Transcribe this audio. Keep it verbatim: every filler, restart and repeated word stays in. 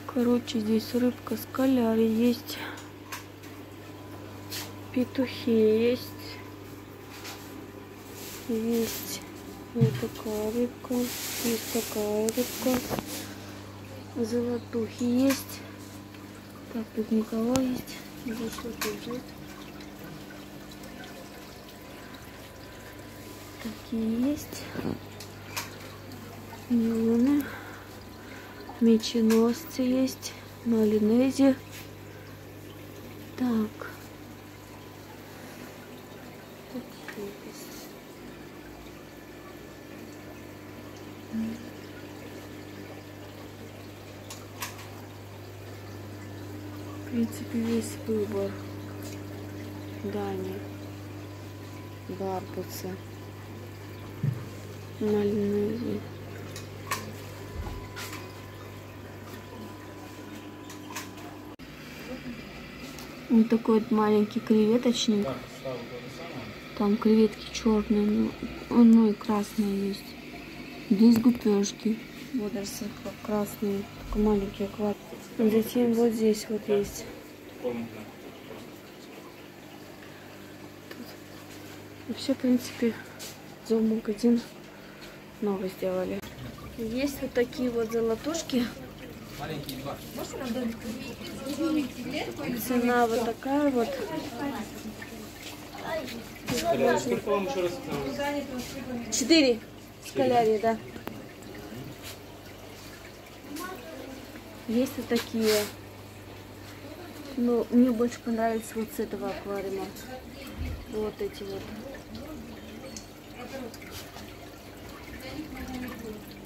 Короче, здесь рыбка скаляри есть. Петухи есть. Есть вот такая рыбка. Есть такая рыбка. Золотухи есть. Так, тут никого есть. Вот что лежит. Такие есть. Миллионы. Меченосцы есть. Малинези. Так. Такие есть. В принципе, весь выбор. Дани. Барбуцы. Малинези. Вот такой вот маленький креветочник. Там креветки черные, ну, ну и красные есть. Здесь гупешки. Водоросли красные, только маленькие аквариумы. Затем вот здесь вот есть. И все, в принципе, зоомагазин новый сделали. Есть вот такие вот золотушки. Цена вот такая вот. Четыре скалярии, да. Есть вот такие. Но мне больше понравились вот с этого аквариума. Вот эти вот.